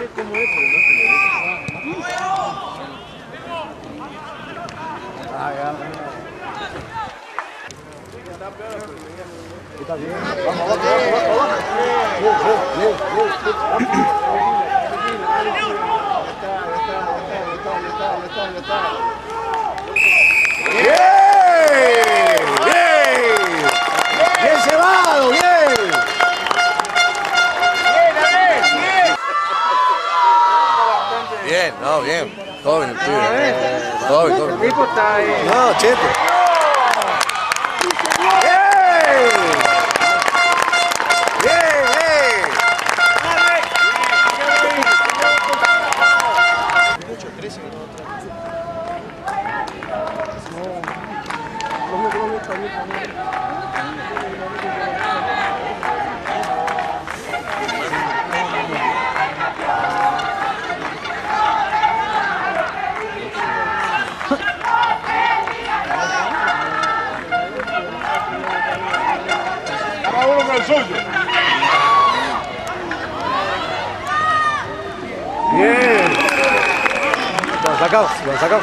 cómo es, pero no se le ve. Está bien. Vamos, vamos, bien llevado, bien. Bien, no, bien. Joven el pibe. Joven, joven. El tipo está ahí. No, cheto. Cada uno con el suyo. Bien. Lo sacamos, lo sacamos.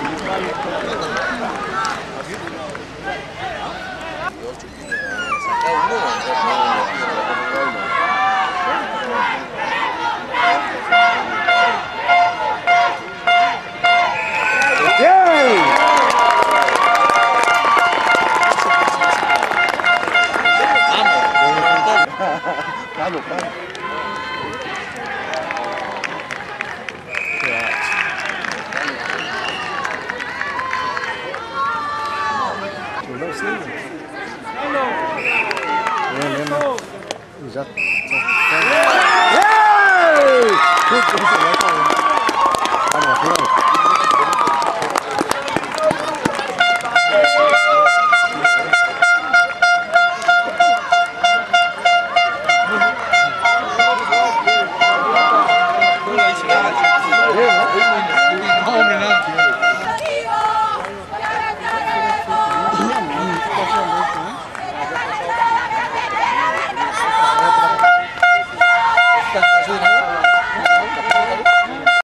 Bien. Vamos, vamos. Bien, bien. Y ya. ¡Ey!